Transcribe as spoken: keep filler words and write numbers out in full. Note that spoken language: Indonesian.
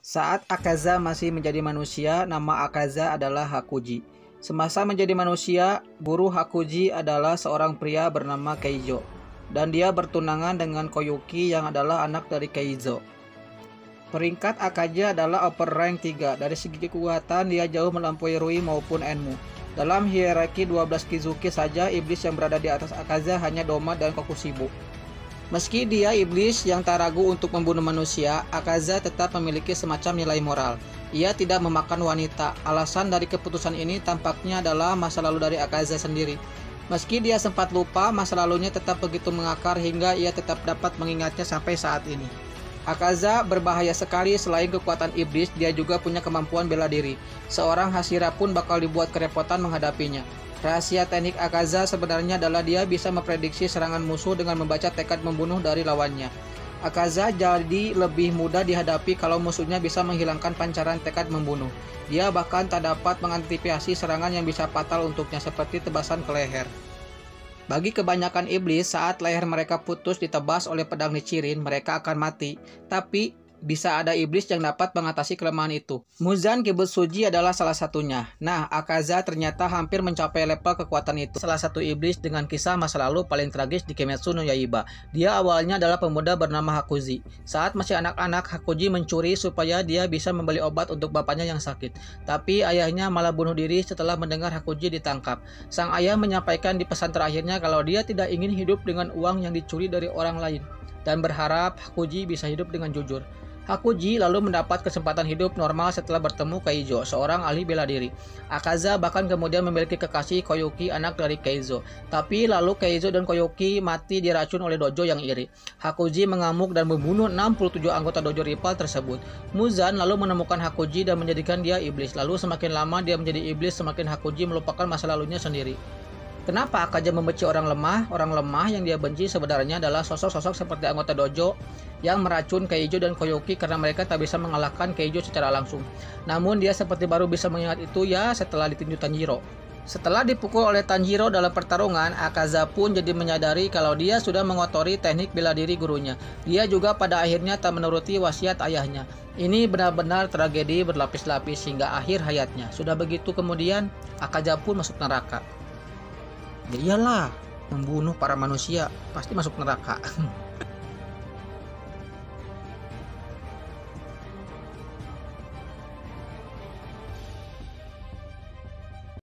Saat Akaza masih menjadi manusia, nama Akaza adalah Hakuji. Semasa menjadi manusia, guru Hakuji adalah seorang pria bernama Keizo. Dan dia bertunangan dengan Koyuki yang adalah anak dari Keizo. Peringkat Akaza adalah upper rank tiga. Dari segi kekuatan, dia jauh melampaui Rui maupun Enmu. Dalam hierarki dua belas Kizuki saja, iblis yang berada di atas Akaza hanya Doma dan Kokushibo. Meski dia iblis yang tak ragu untuk membunuh manusia, Akaza tetap memiliki semacam nilai moral. Ia tidak memakan wanita. Alasan dari keputusan ini tampaknya adalah masa lalu dari Akaza sendiri. Meski dia sempat lupa, masa lalunya tetap begitu mengakar hingga ia tetap dapat mengingatnya sampai saat ini. Akaza berbahaya sekali. Selain kekuatan iblis, dia juga punya kemampuan bela diri. Seorang Hashira pun bakal dibuat kerepotan menghadapinya. Rahasia teknik Akaza sebenarnya adalah dia bisa memprediksi serangan musuh dengan membaca tekad membunuh dari lawannya. Akaza jadi lebih mudah dihadapi kalau musuhnya bisa menghilangkan pancaran tekad membunuh. Dia bahkan tak dapat mengantisipasi serangan yang bisa fatal untuknya seperti tebasan ke leher. Bagi kebanyakan iblis, saat leher mereka putus ditebas oleh pedang Nichirin, mereka akan mati. Tapi bisa ada iblis yang dapat mengatasi kelemahan itu. Muzan Kibutsuji adalah salah satunya. Nah, Akaza ternyata hampir mencapai level kekuatan itu. Salah satu iblis dengan kisah masa lalu paling tragis di Kimetsu no Yaiba. Dia awalnya adalah pemuda bernama Hakuji. Saat masih anak-anak, Hakuji mencuri supaya dia bisa membeli obat untuk bapaknya yang sakit. Tapi ayahnya malah bunuh diri setelah mendengar Hakuji ditangkap. Sang ayah menyampaikan di pesan terakhirnya kalau dia tidak ingin hidup dengan uang yang dicuri dari orang lain dan berharap Hakuji bisa hidup dengan jujur. Hakuji lalu mendapat kesempatan hidup normal setelah bertemu Keizo, seorang ahli bela diri. Akaza bahkan kemudian memiliki kekasih Koyuki, anak dari Keizo. Tapi lalu Keizo dan Koyuki mati diracun oleh dojo yang iri. Hakuji mengamuk dan membunuh enam puluh tujuh anggota dojo rival tersebut. Muzan lalu menemukan Hakuji dan menjadikan dia iblis. Lalu semakin lama dia menjadi iblis, semakin Hakuji melupakan masa lalunya sendiri. Kenapa Akaza membenci orang lemah? Orang lemah yang dia benci sebenarnya adalah sosok-sosok seperti anggota dojo yang meracun Keizo dan Koyuki karena mereka tak bisa mengalahkan Keizo secara langsung. Namun dia seperti baru bisa mengingat itu ya setelah ditinju Tanjiro. Setelah dipukul oleh Tanjiro dalam pertarungan, Akaza pun jadi menyadari kalau dia sudah mengotori teknik bela diri gurunya. Dia juga pada akhirnya tak menuruti wasiat ayahnya. Ini benar-benar tragedi berlapis-lapis hingga akhir hayatnya. Sudah begitu kemudian, Akaza pun masuk neraka. Ya iyalah, membunuh para manusia pasti masuk neraka.